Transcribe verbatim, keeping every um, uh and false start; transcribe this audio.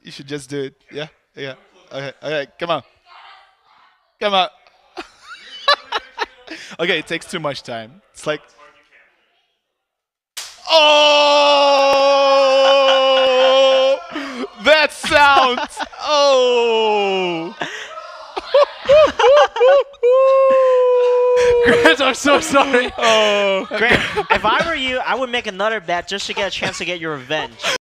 You should just do it. Yeah, yeah. Okay, okay. Come on, come on. Okay, it takes too much time. It's like, oh, that sound. Oh. Grant, I'm so sorry. Oh. Grant, if I were you, I would make another bet just to get a chance to get your revenge.